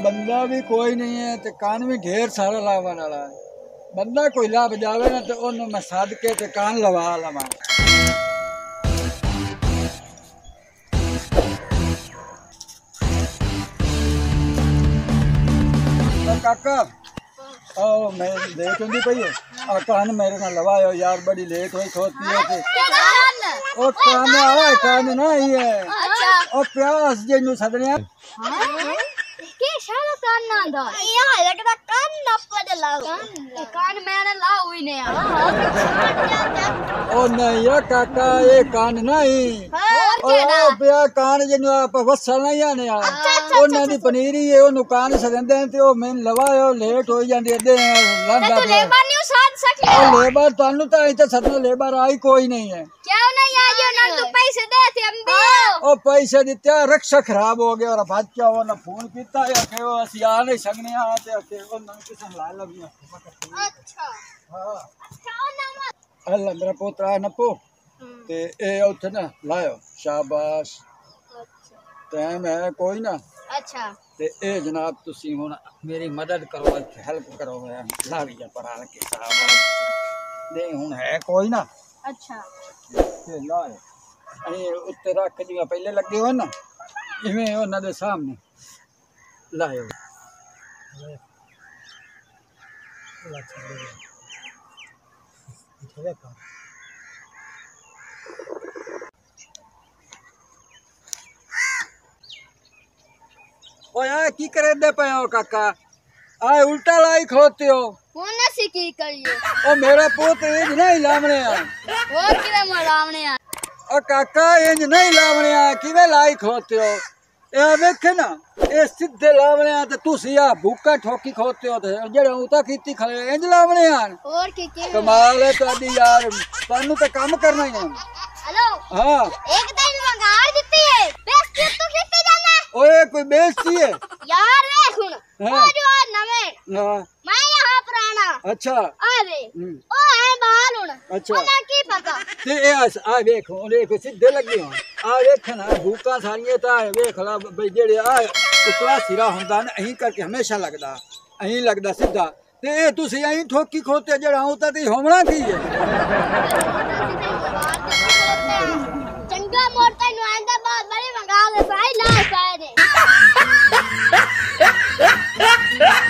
बंदा भी कोई नहीं है ते कान भी ढेर सारा लावन वाला है। बंदा कोई ला बजावे ना तो ओनू मैं सद के ते कान लवा लवा। काका ओ मैं लेट होंदी पई है आ कान मेरे ना लवायो यार, बड़ी लेट होई खोती है ते ओ कान आ कान ना ही है। अच्छा ओ प्यास जेनु सदने के शाला कान ना दा यार लगदा कान ना पड़ लाओ कान मैंने लाओ ही नहीं ओ नहीं या काका ये कान नहीं ओ पिया कान जेनु आप वसल नहीं आने आ ओना दी पनीरी है ओनु कान सदंदे ते ओ मैं लवायो लेट हो जांदी दे लंदा तो लेबर न्यू साथ सकले ओ लेबर तानु ता इते सदनो लेबर आई कोई नहीं है। क्यों नहीं आ जो ना तू पैसे दे थे हम दे ओ पैसे दित्ते रक्षा खराब हो गया और बाद क्या वो ना फोन कीता या के वो असि आ नहीं सकने आ ते के ओ ना किसन ला लगी। अच्छा हां अच्छा ना अल्लाह मेरा पोतरा नपो ते ए उठ ना लायो शाबाश। अच्छा टाइम है कोई ना। अच्छा ते ए जनाब तुसी हुन मेरी मदद करो, हेल्प करो ला लिया परा के साहब दे हुन है कोई ना। अच्छा ते लाए अरे उत्ते रख जिवें पहले लगे हो ना इवें उन्हां दे सामने लायो। ओ यार की करे दे पे हो काका आए उल्टा लाई खोते हो कौन सी की करियो ओ मेरा पोत इंज नहीं लावणे आ और किवे मरावने आ ओ काका इंज नहीं लावणे आ किवे लाई खोते हो ए वेखे ना ए सीधे लावणे आ ते तुसी आ भूका ठोकी खोते हो ते जेड़ा उता कीती खले इंज लावणे आ और की कमाल है तादी यार तानू ते काम करना ही है। हेलो हां एक दिन मंगार दित्ती है बेइज्जती तू कित्ती जाना ओए कोई बेइज्जती है यार देख हुन हाँ। ओ जो नवे हां मैं यहाँ पुराना अच्छा अरे ओ है बाल हुन अच्छा ओना की पता ते ए आ देखो देखो सीधे लगे हो आ देख ना भूका सारियां ता देख ला बई जेड़े आ उतला सिरा हुंदा ना अहीं करके हमेशा लगदा अहीं लगदा सीधा ते ए तुसी अहीं ठोकी खोते जेड़ा उता ते होवना की है चंगा मोटा नु आंदा बाद बड़ी मंगा ले साई ला सारे